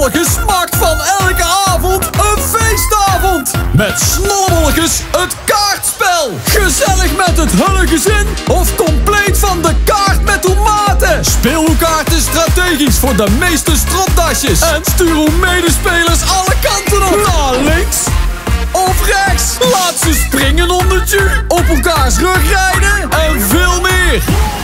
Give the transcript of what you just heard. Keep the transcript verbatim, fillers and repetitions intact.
Snollebolletjes maakt van elke avond een feestavond. Met Snollebolletjes het kaartspel. Gezellig met het hele gezin of compleet van de kaart met tomaten. Speel uw kaarten strategisch voor de meeste stropdasjes. En stuur uw medespelers alle kanten op. Naar links of rechts. Laat ze springen onder het jus, op elkaars rug rijden en veel meer.